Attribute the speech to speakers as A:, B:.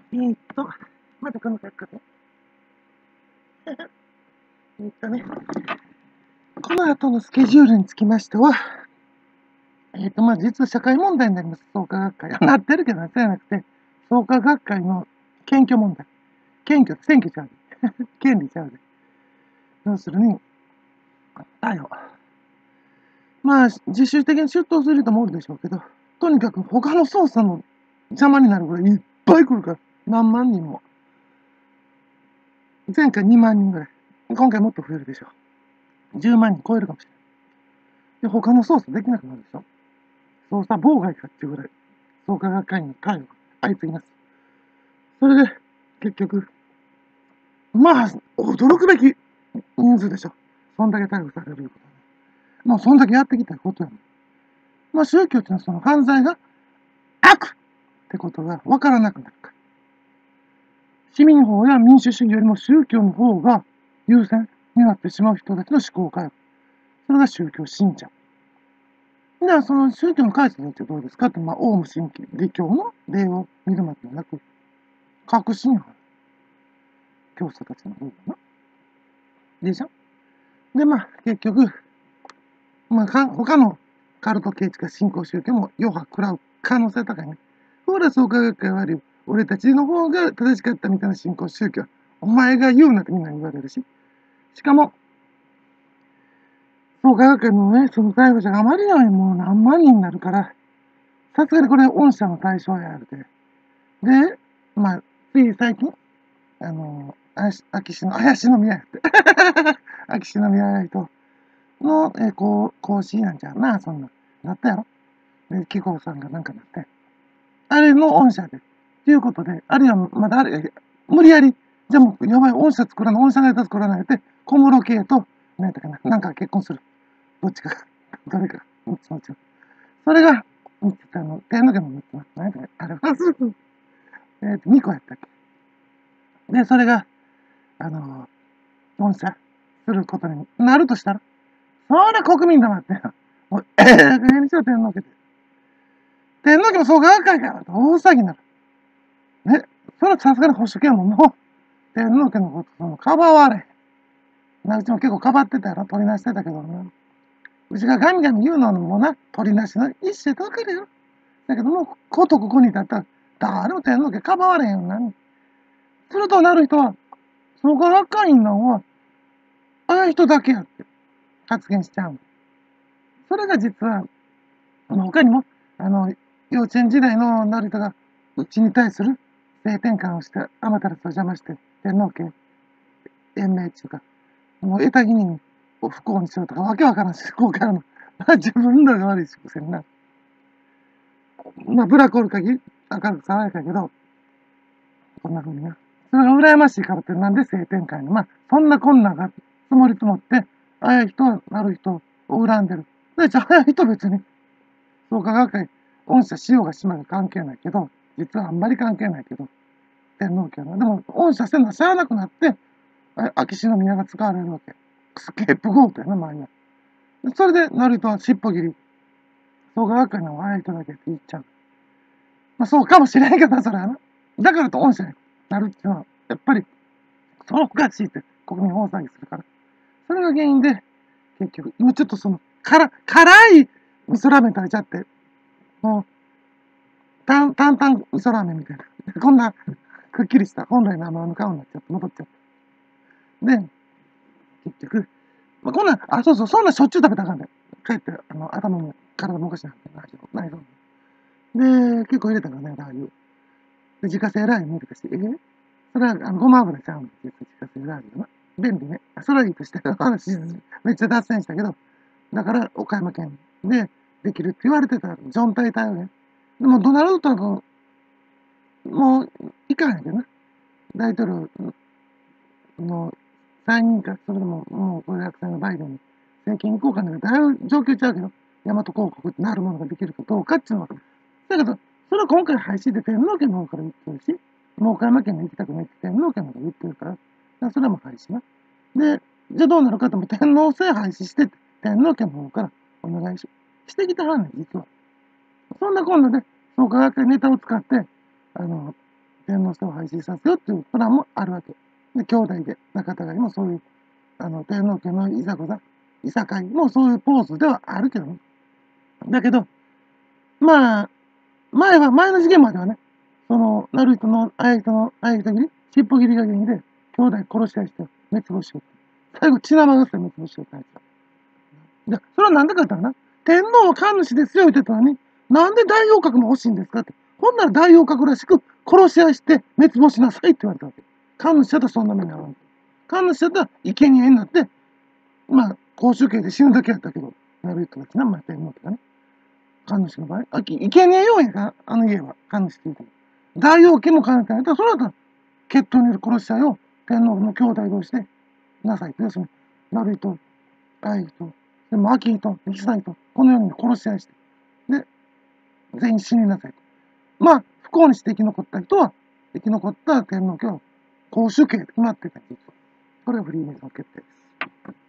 A: えーっと、まだこの格好で。ね、この後のスケジュールにつきましては、実は社会問題になります、創価学会。なってるけど、そうじゃなくて、創価学会の選挙問題。選挙ちゃうで。権利ちゃうで。要するに、逮捕。自主的に出頭する人もおるでしょうけど、とにかく他の捜査の邪魔になるぐらいいっぱい来るから、何万人も。前回2万人ぐらい。今回もっと増えるでしょう。10万人超えるかもしれない。で、他の捜査できなくなるでしょ。捜査妨害かっていうぐらい、創価学会の逮捕が相次ぎます。それで、結局、驚くべき人数でしょ。そんだけ逮捕されるいうことで。そんだけやってきたことやもん。宗教っていうのはその犯罪が悪ってことが分からなくなるから。市民法や民主主義よりも宗教の方が優先になってしまう人たちの思考回路。それが宗教信者。では、その宗教の解釈によってどうですかって、オウム真理教の例を見るまでもなく、確信犯。教祖たちの方がな。でしょで、結局、他のカルト系地か新興宗教も余波食らう可能性高いね。ほら、創価学会は悪い。俺たちの方が正しかったみたいな新興宗教。お前が言うなってみんな言われるし。しかも、創価学会のね、その逮捕者があまりにもう何万人になるから、さすがにこれ、御社の対象やるで。で、つい最近、秋篠宮やって。秋篠宮人の、講師なんじゃんな、そんな。なったやろ。で、紀子さんがなんかなって。あれの御社で。ということで、あるいはまだあれ、無理やり、じゃあもう、やばい、御社のやつ作らないで、小室圭と、何やったかな、なんか結婚する。どっちか、どれか、3つのうち。それが、天皇家の3つの、何やったかな、あれ、2個やったっけ。で、それが、御社することになるとしたら、それ国民黙って、もう、加減にしろ、天皇家で。天皇家も創価学会か、大騒ぎになる。ね、それはさすがに保守系ももう、天皇家のこと、かばわれ。うちも結構かばってたやろ、取りなしてたけどな。うちがガミガミ言うのもな、取りなしの一種とわかるよ。だけども、ことここに立ったら、誰も天皇家かばわれへんよな。するとなる人は、創価学会員なんは、ああいう人だけやって発言しちゃう。それが実は、他にも、幼稚園時代の成田が、うちに対する性転換をして、あまたらと邪魔して、天皇家、延命っていうか、もう得た義人を不幸にするとか、わけわからんし、こうからの。自分らが悪いしくせんな。ブラックおる限り、明るく爽やかやけど、こんな風にな。それが羨ましいからって、なんで性転換に。そんなこんなが積もり積もって、ああいう人、なる人を恨んでる。じゃあ、ああいう人別に、創価学会、御社しようがしまいが関係ないけど、実はあんまり関係ないけど、天皇家は。でも、御社せんのは知らなくなって、秋篠宮が使われるわけ。スケープゴートやな、前には。それで、成田は尻尾切り。創価学会のああいう人だけって言っちゃう。そうかもしれんけど、それはな。だからと御社になるっていうのは、やっぱり、それおかしいって国民大騒ぎするから。それが原因で、結局、今ちょっと辛い味噌ラーメン食べちゃって、もう、担々味噌ラーメンみたいな。こんな、くっきりした、本来のの顔になっちゃって、戻っちゃった。で、結局、こんなん、そうそう、そんなしょっちゅう食べたらあかんで。帰って、頭も体もおかしなって、ないぞ。で、結構入れたからね、ラー油。で、自家製ラー油見るかし、それは、ごま油ちゃうんですよ、自家製ラー油な。便利ね。それはいいとして、話、めっちゃ脱線したけど、だから、岡山県でできるって言われてたジョン対対応ね。でも、ドナルドトランプ、もう、いかへんけどな。大統領の再任か、それでも、もう、これ100歳のバイデンに政権行こうかね。だいぶ状況ちゃうけど、大和広告ってなるものができるかどうかっていうのは。だけど、それは今回廃止で天皇家の方から言ってるし、もう岡山県に行きたくないって天皇家の方が言ってるから、それはもう廃止な。で、じゃあどうなるかとも天皇制廃止して、天皇家の方からお願いしてきたはんねん、実は。そんなこんなで、創価学会ネタを使って、あの、 天皇制を廃止させようっていうプランもあるわけ。で、兄弟で仲違いもそういう、天皇家のいざこざ、いさかいもそういうポーズではあるけどね。だけど、まあ、前の事件まではね、なる人の、あや人の、切り、尻尾切りが原因で、兄弟殺し合いして、滅亡しよう。最後、血生臭い滅亡しようって話だ。いや、それはなんでかって言ったらな、天皇は神主ですよ言ってたのに、なんで大王閣も欲しいんですかって。ほんなら大王閣らしく殺し合いして滅亡しなさいって言われたわけ。神主だったらそんな目に遭わん。神主だったら生贄になって、まあ、公衆刑で死ぬだけやったけど、なる人たちな、まあ、天皇とかね。神主の場合、生贄要員か、あの家は、神主って言うても。大王家も兼ねてないと、その後、決闘による殺し合いを天皇の兄弟同士でなさいと。要するに、悪いと、愛と、でも秋と、久さと、このように殺し合いして、で、全員死になさいと。まあ、不幸にして生き残った人は、生き残った天皇家を公主刑で決まってたんです。これがフリーメイソン決定です。